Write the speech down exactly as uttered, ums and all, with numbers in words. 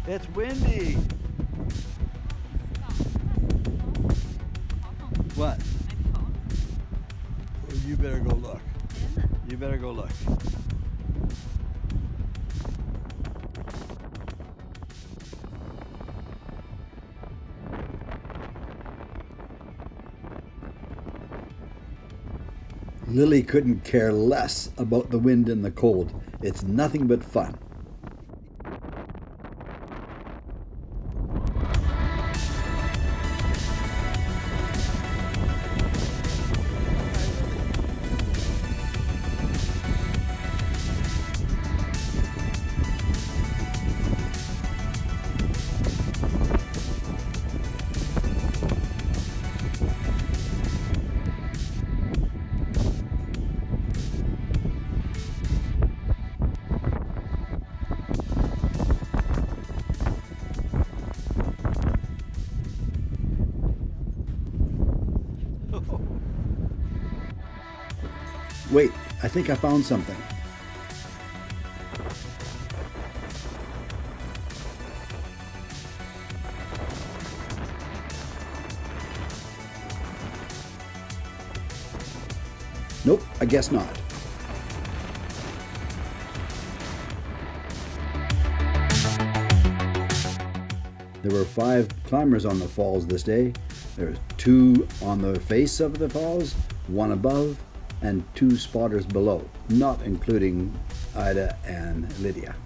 It's windy. What? Well, you better go look. You better go look. Lily couldn't care less about the wind and the cold. It's nothing but fun. Wait, I think I found something. Nope, I guess not. There were five climbers on the falls this day. There were two on the face of the falls, one above, and two spotters below, not including Ida and Lydia.